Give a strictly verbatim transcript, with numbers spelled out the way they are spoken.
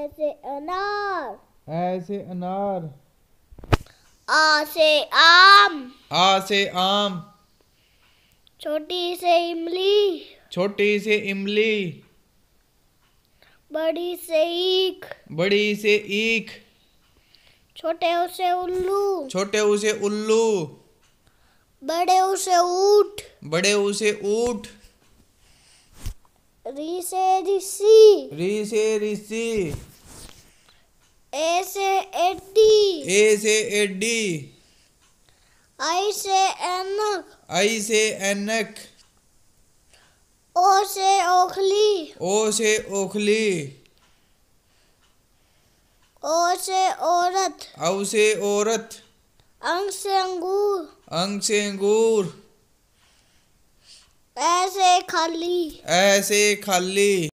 ऐसे अनार। ऐसे अनार। आ से आम। आ से आम। छोटी से इमली। छोटी से इमली। बड़ी से ईख। बड़ी से ईख। छोटे उसे उल्लू। छोटे उसे उल्लू। बड़े उसे ऊंट। बड़े उसे ऊंट। री से ऋषि। री से ऋषि। ए से एड्डी। ए से एड्डी। आई से ऐनक। आई से ऐनक। ओ से ओखली। ओ से ओखली। ओ से औरत। औ से औरत। अंग से अंगूर। अंग से अंगूर। ऐ से खाली। ऐ से खाली।